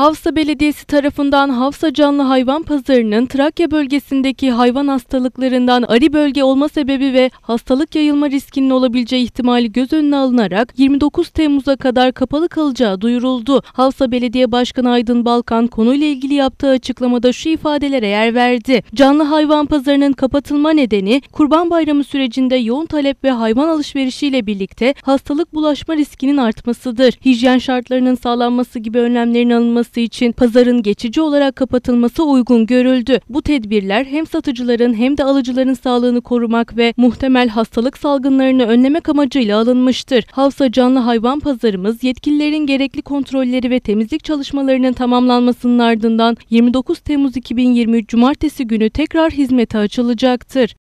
Havsa Belediyesi tarafından Havsa Canlı Hayvan Pazarı'nın Trakya bölgesindeki hayvan hastalıklarından ari bölge olma sebebi ve hastalık yayılma riskinin olabileceği ihtimali göz önüne alınarak 29 Temmuz'a kadar kapalı kalacağı duyuruldu. Havsa Belediye Başkanı Aydın Balkan konuyla ilgili yaptığı açıklamada şu ifadelere yer verdi. Canlı hayvan pazarının kapatılma nedeni Kurban Bayramı sürecinde yoğun talep ve hayvan alışverişiyle birlikte hastalık bulaşma riskinin artmasıdır. Hijyen şartlarının sağlanması gibi önlemlerin alınması için pazarın geçici olarak kapatılması uygun görüldü. Bu tedbirler hem satıcıların hem de alıcıların sağlığını korumak ve muhtemel hastalık salgınlarını önlemek amacıyla alınmıştır. Havsa Canlı Hayvan Pazarımız yetkililerin gerekli kontrolleri ve temizlik çalışmalarının tamamlanmasının ardından 29 Temmuz 2023 Cumartesi günü tekrar hizmete açılacaktır.